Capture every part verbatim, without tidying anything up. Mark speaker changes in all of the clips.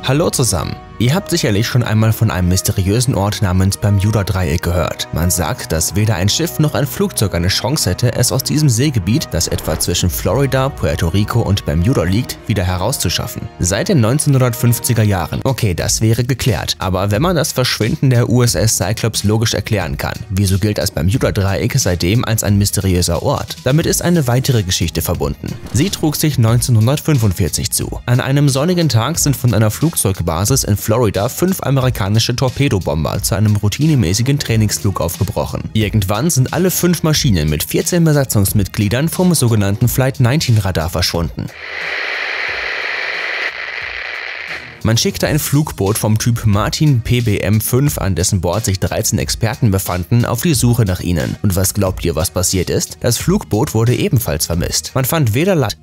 Speaker 1: Hallo zusammen! Ihr habt sicherlich schon einmal von einem mysteriösen Ort namens Bermuda-Dreieck gehört. Man sagt, dass weder ein Schiff noch ein Flugzeug eine Chance hätte, es aus diesem Seegebiet, das etwa zwischen Florida, Puerto Rico und Bermuda liegt, wieder herauszuschaffen. Seit den neunzehnhundertfünfziger Jahren. Okay, das wäre geklärt. Aber wenn man das Verschwinden der U S S Cyclops logisch erklären kann, wieso gilt das Bermuda-Dreieck seitdem als ein mysteriöser Ort? Damit ist eine weitere Geschichte verbunden. Sie trug sich neunzehnhundertfünfundvierzig zu. An einem sonnigen Tag sind von einer Flugzeugbasis in Florida fünf amerikanische Torpedobomber zu einem routinemäßigen Trainingsflug aufgebrochen. Irgendwann sind alle fünf Maschinen mit vierzehn Besatzungsmitgliedern vom sogenannten Flight neunzehn Radar verschwunden. Man schickte ein Flugboot vom Typ Martin P B M fünf, an dessen Bord sich dreizehn Experten befanden, auf die Suche nach ihnen. Und was glaubt ihr, was passiert ist? Das Flugboot wurde ebenfalls vermisst. Man fand weder La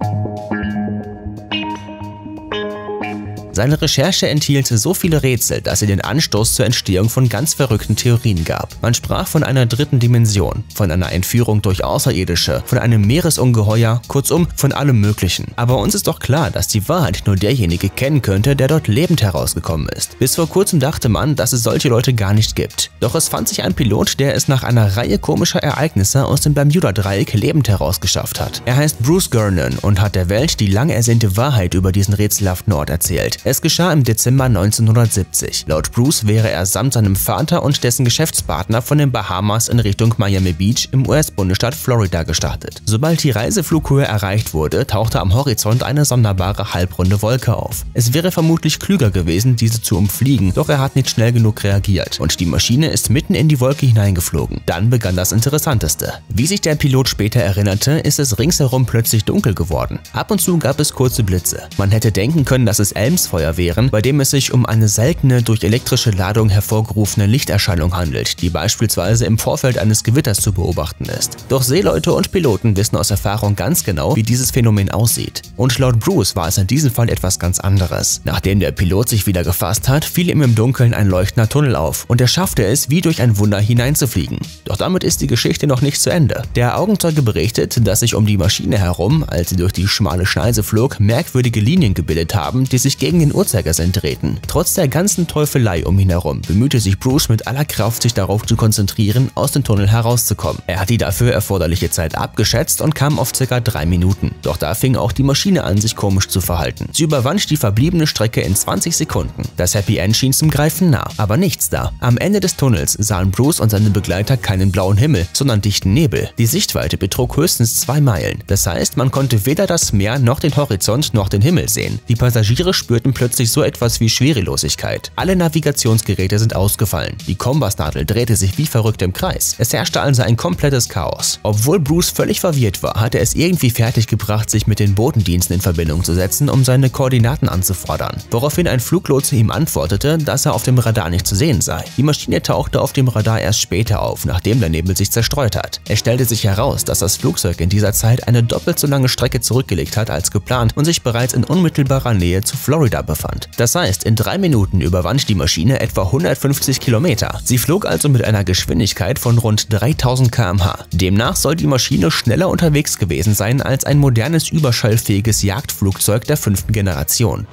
Speaker 1: Seine Recherche enthielt so viele Rätsel, dass sie den Anstoß zur Entstehung von ganz verrückten Theorien gab. Man sprach von einer dritten Dimension, von einer Entführung durch Außerirdische, von einem Meeresungeheuer, kurzum von allem Möglichen. Aber uns ist doch klar, dass die Wahrheit nur derjenige kennen könnte, der dort lebend herausgekommen ist. Bis vor kurzem dachte man, dass es solche Leute gar nicht gibt. Doch es fand sich ein Pilot, der es nach einer Reihe komischer Ereignisse aus dem Bermuda-Dreieck lebend herausgeschafft hat. Er heißt Bruce Gernon und hat der Welt die lang ersehnte Wahrheit über diesen rätselhaften Ort erzählt. Es geschah im Dezember neunzehnhundertsiebzig. Laut Bruce wäre er samt seinem Vater und dessen Geschäftspartner von den Bahamas in Richtung Miami Beach im U S-Bundesstaat Florida gestartet. Sobald die Reiseflughöhe erreicht wurde, tauchte am Horizont eine sonderbare halbrunde Wolke auf. Es wäre vermutlich klüger gewesen, diese zu umfliegen, doch er hat nicht schnell genug reagiert und die Maschine ist mitten in die Wolke hineingeflogen. Dann begann das Interessanteste. Wie sich der Pilot später erinnerte, ist es ringsherum plötzlich dunkel geworden. Ab und zu gab es kurze Blitze. Man hätte denken können, dass es Elmsfeuer wäre, bei dem es sich um eine seltene, durch elektrische Ladung hervorgerufene Lichterscheinung handelt, die beispielsweise im Vorfeld eines Gewitters zu beobachten ist. Doch Seeleute und Piloten wissen aus Erfahrung ganz genau, wie dieses Phänomen aussieht. Und laut Bruce war es in diesem Fall etwas ganz anderes. Nachdem der Pilot sich wieder gefasst hat, fiel ihm im Dunkeln ein leuchtender Tunnel auf und er schaffte es, wie durch ein Wunder hineinzufliegen. Doch damit ist die Geschichte noch nicht zu Ende. Der Augenzeuge berichtet, dass sich um die Maschine herum, als sie durch die schmale Schneise flog, merkwürdige Linien gebildet haben, die sich gegen den Uhrzeigersinn drehten. Trotz der ganzen Teufelei um ihn herum bemühte sich Bruce mit aller Kraft, sich darauf zu konzentrieren, aus dem Tunnel herauszukommen. Er hat die dafür erforderliche Zeit abgeschätzt und kam auf ca. drei Minuten. Doch da fing auch die Maschine an, sich komisch zu verhalten. Sie überwand die verbliebene Strecke in zwanzig Sekunden. Das Happy End schien zum Greifen nah, aber nichts da. Am Ende des Tunnels sahen Bruce und seine Begleiter keinen blauen Himmel, sondern dichten Nebel. Die Sichtweite betrug höchstens zwei Meilen. Das heißt, man konnte weder das Meer noch den Horizont noch den Himmel sehen. Die Passagiere spürten plötzlich so etwas wie Schwerelosigkeit. Alle Navigationsgeräte sind ausgefallen. Die Kompassnadel drehte sich wie verrückt im Kreis. Es herrschte also ein komplettes Chaos. Obwohl Bruce völlig verwirrt war, hatte er es irgendwie fertiggebracht, sich mit den Bodendiensten in Verbindung zu setzen, um seine Koordinaten anzufordern. Woraufhin ein Fluglotse ihm antwortete, dass er auf dem Radar nicht zu sehen sei. Die Maschine tauchte auf dem Radar erst später auf, nachdem der Nebel sich zerstreut hat. Es stellte sich heraus, dass das Flugzeug in dieser Zeit eine doppelt so lange Strecke zurückgelegt hat als geplant und sich bereits in unmittelbarer Nähe zu Florida befand. Das heißt, in drei Minuten überwand die Maschine etwa hundertfünfzig Kilometer. Sie flog also mit einer Geschwindigkeit von rund dreitausend Kilometer pro Stunde. Demnach soll die Maschine schneller unterwegs gewesen sein als ein modernes überschallfähiges Jagdflugzeug der fünften Generation.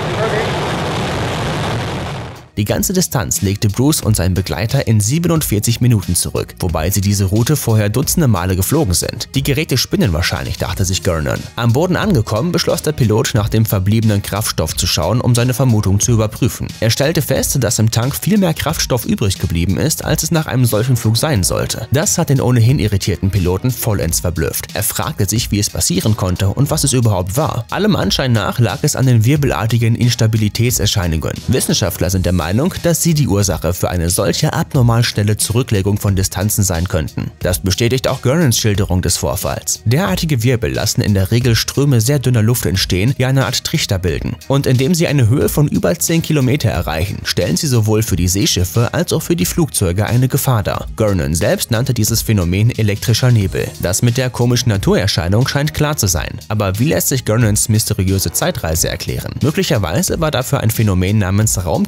Speaker 1: Die ganze Distanz legte Bruce und sein Begleiter in siebenundvierzig Minuten zurück, wobei sie diese Route vorher dutzende Male geflogen sind. Die Geräte spinnen wahrscheinlich, dachte sich Gernon. Am Boden angekommen, beschloss der Pilot, nach dem verbliebenen Kraftstoff zu schauen, um seine Vermutung zu überprüfen. Er stellte fest, dass im Tank viel mehr Kraftstoff übrig geblieben ist, als es nach einem solchen Flug sein sollte. Das hat den ohnehin irritierten Piloten vollends verblüfft. Er fragte sich, wie es passieren konnte und was es überhaupt war. Allem Anschein nach lag es an den wirbelartigen Instabilitätserscheinungen. Wissenschaftler sind der Meinung, dass sie die Ursache für eine solche abnormal schnelle Zurücklegung von Distanzen sein könnten. Das bestätigt auch Gernons Schilderung des Vorfalls. Derartige Wirbel lassen in der Regel Ströme sehr dünner Luft entstehen, die eine Art Trichter bilden. Und indem sie eine Höhe von über zehn Kilometer erreichen, stellen sie sowohl für die Seeschiffe als auch für die Flugzeuge eine Gefahr dar. Gernon selbst nannte dieses Phänomen elektrischer Nebel. Das mit der komischen Naturerscheinung scheint klar zu sein. Aber wie lässt sich Gernons mysteriöse Zeitreise erklären? Möglicherweise war dafür ein Phänomen namens Raumkrümmung verantwortlich,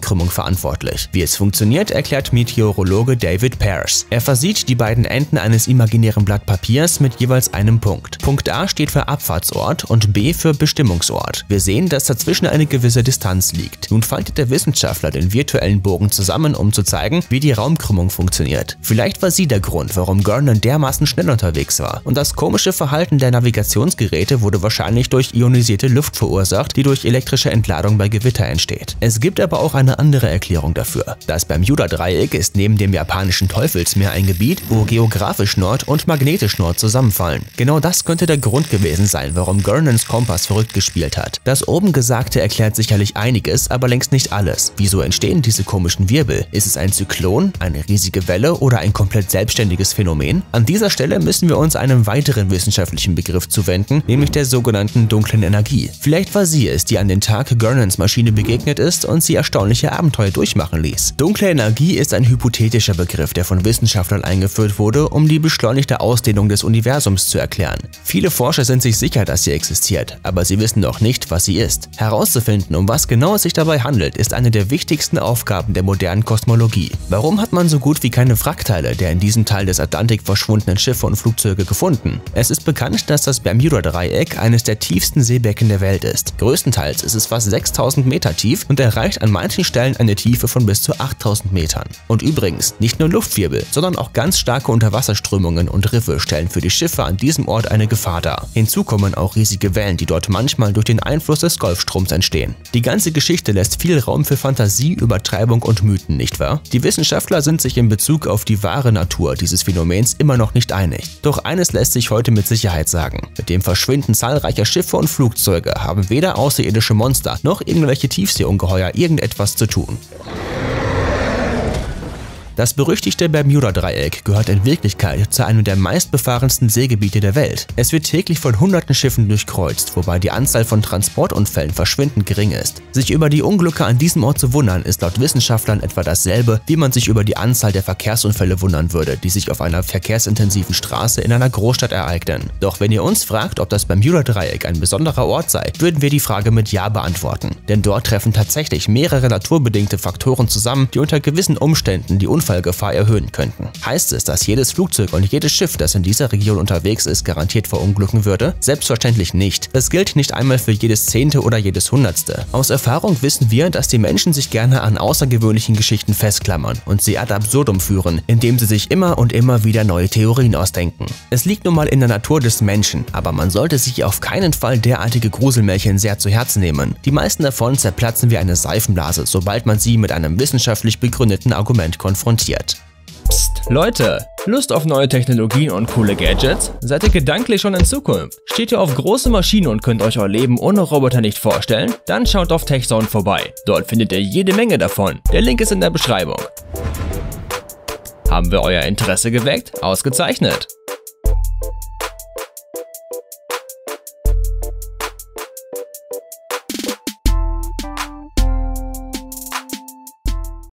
Speaker 1: verantwortlich. Wie es funktioniert, erklärt Meteorologe David Pearce. Er versieht die beiden Enden eines imaginären Blatt Papiers mit jeweils einem Punkt. Punkt A steht für Abfahrtsort und B für Bestimmungsort. Wir sehen, dass dazwischen eine gewisse Distanz liegt. Nun faltet der Wissenschaftler den virtuellen Bogen zusammen, um zu zeigen, wie die Raumkrümmung funktioniert. Vielleicht war sie der Grund, warum Gurnon dermaßen schnell unterwegs war. Und das komische Verhalten der Navigationsgeräte wurde wahrscheinlich durch ionisierte Luft verursacht, die durch elektrische Entladung bei Gewitter entsteht. Es gibt aber auch eine andere Erklärung dafür. Das Bermuda-Dreieck ist neben dem japanischen Teufelsmeer ein Gebiet, wo geografisch Nord und magnetisch Nord zusammenfallen. Genau das könnte der Grund gewesen sein, warum Gurnons Kompass verrückt gespielt hat. Das oben Gesagte erklärt sicherlich einiges, aber längst nicht alles. Wieso entstehen diese komischen Wirbel? Ist es ein Zyklon, eine riesige Welle oder ein komplett selbstständiges Phänomen? An dieser Stelle müssen wir uns einem weiteren wissenschaftlichen Begriff zuwenden, nämlich der sogenannten dunklen Energie. Vielleicht war sie es, die an den Tag Gurnons Maschine begegnet ist und sie erstaunliche Abenteuer durchmachen ließ. Dunkle Energie ist ein hypothetischer Begriff, der von Wissenschaftlern eingeführt wurde, um die beschleunigte Ausdehnung des Universums zu erklären. Viele Forscher sind sich sicher, dass sie existiert, aber sie wissen noch nicht, was sie ist. Herauszufinden, um was genau es sich dabei handelt, ist eine der wichtigsten Aufgaben der modernen Kosmologie. Warum hat man so gut wie keine Wrackteile der in diesem Teil des Atlantik verschwundenen Schiffe und Flugzeuge gefunden? Es ist bekannt, dass das Bermuda-Dreieck eines der tiefsten Seebecken der Welt ist. Größtenteils ist es fast sechstausend Meter tief und erreicht an manchen Stellen eine Tiefe von bis zu achttausend Metern. Und übrigens, nicht nur Luftwirbel, sondern auch ganz starke Unterwasserströmungen und Riffe stellen für die Schiffe an diesem Ort eine Gefahr dar. Hinzu kommen auch riesige Wellen, die dort manchmal durch den Einfluss des Golfstroms entstehen. Die ganze Geschichte lässt viel Raum für Fantasie, Übertreibung und Mythen, nicht wahr? Die Wissenschaftler sind sich in Bezug auf die wahre Natur dieses Phänomens immer noch nicht einig. Doch eines lässt sich heute mit Sicherheit sagen: Mit dem Verschwinden zahlreicher Schiffe und Flugzeuge haben weder außerirdische Monster noch irgendwelche Tiefseeungeheuer irgendetwas zu tun. Das berüchtigte Bermuda-Dreieck gehört in Wirklichkeit zu einem der meistbefahrensten Seegebiete der Welt. Es wird täglich von hunderten Schiffen durchkreuzt, wobei die Anzahl von Transportunfällen verschwindend gering ist. Sich über die Unglücke an diesem Ort zu wundern, ist laut Wissenschaftlern etwa dasselbe, wie man sich über die Anzahl der Verkehrsunfälle wundern würde, die sich auf einer verkehrsintensiven Straße in einer Großstadt ereignen. Doch wenn ihr uns fragt, ob das Bermuda-Dreieck ein besonderer Ort sei, würden wir die Frage mit Ja beantworten. Denn dort treffen tatsächlich mehrere naturbedingte Faktoren zusammen, die unter gewissen Umständen die Unfallgefahr erhöhen könnten. Heißt es, dass jedes Flugzeug und jedes Schiff, das in dieser Region unterwegs ist, garantiert verunglücken würde? Selbstverständlich nicht. Es gilt nicht einmal für jedes Zehnte oder jedes Hundertste. Aus Erfahrung wissen wir, dass die Menschen sich gerne an außergewöhnlichen Geschichten festklammern und sie ad absurdum führen, indem sie sich immer und immer wieder neue Theorien ausdenken. Es liegt nun mal in der Natur des Menschen, aber man sollte sich auf keinen Fall derartige Gruselmärchen sehr zu Herzen nehmen. Die meisten davon zerplatzen wie eine Seifenblase, sobald man sie mit einem wissenschaftlich begründeten Argument konfrontiert.
Speaker 2: Psst, Leute, Lust auf neue Technologien und coole Gadgets? Seid ihr gedanklich schon in Zukunft? Steht ihr auf große Maschinen und könnt euch euer Leben ohne Roboter nicht vorstellen? Dann schaut auf TechZone vorbei. Dort findet ihr jede Menge davon. Der Link ist in der Beschreibung. Haben wir euer Interesse geweckt? Ausgezeichnet!